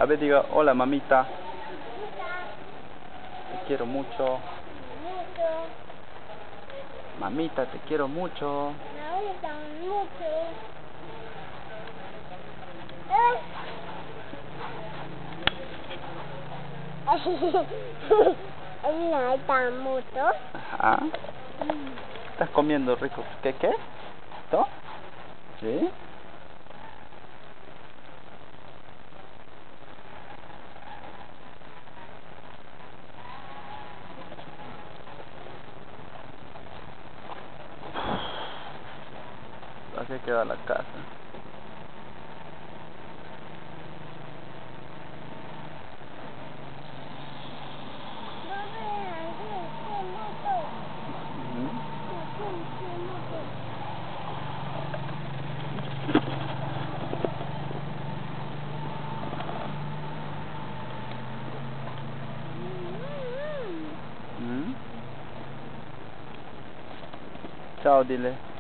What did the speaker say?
A ver, diga, hola mamita. Te quiero mucho. Mamita, te quiero mucho. Mucho. Ajá. ¿Estás comiendo rico? ¿Qué? ¿Esto? ¿Sí? Así queda la casa. Chao, dile.